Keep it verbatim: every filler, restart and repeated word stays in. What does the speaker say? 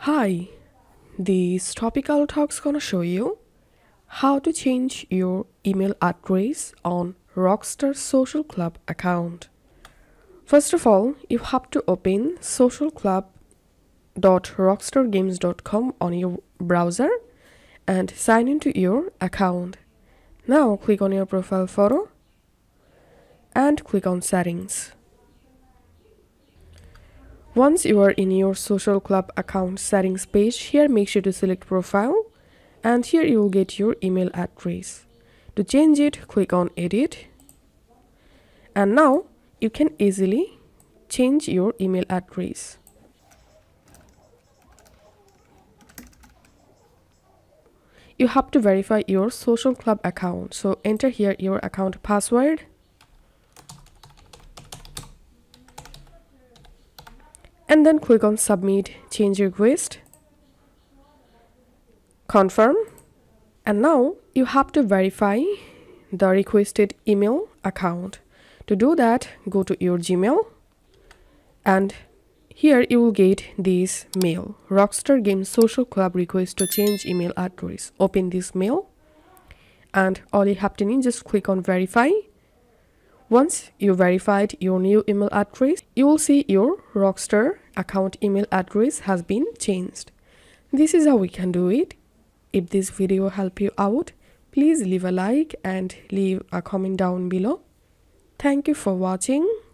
Hi, this Topical talk's gonna show you how to change your email address on Rockstar Social Club account. First of all, you have to open social club dot rockstar games dot com on your browser and sign into your account. Now click on your profile photo and click on settings. Once you are in your social club account settings page, here make sure to select profile and here you will get your email address. To change it, click on edit and now you can easily change your email address. You have to verify your social club account, so enter here your account password and then click on submit change request, confirm, and now you have to verify the requested email account. To do that, go to your Gmail and here you will get this mail, Rockstar Games Social Club request to change email address. Open this mail and all you have to do is just click on verify. Once you verified your new email address, you will see your Rockstar account email address has been changed. This is how we can do it. If this video helped you out, please leave a like and leave a comment down below. Thank you for watching.